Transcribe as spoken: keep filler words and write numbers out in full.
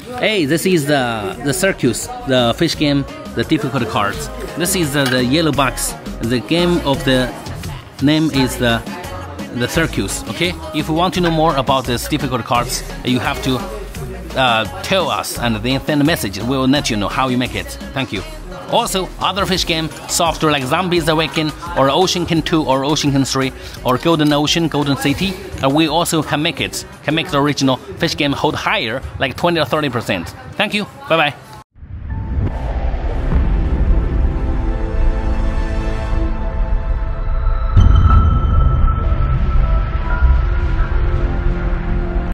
Hey, this is the the Circus, the fish game, the difficult cards. This is the, the yellow box. The game of the name is the the Circus. Okay. If you want to know more about this difficult cards, you have to uh, tell us and then send a message. We will let you know how you make it. Thank you. Also, other fish game software like Zombies Awaken or Ocean King two or Ocean King three or Golden Ocean, Golden City, uh, we also can make it, can make the original fish game hold higher, like twenty or thirty percent. Thank you. Bye bye.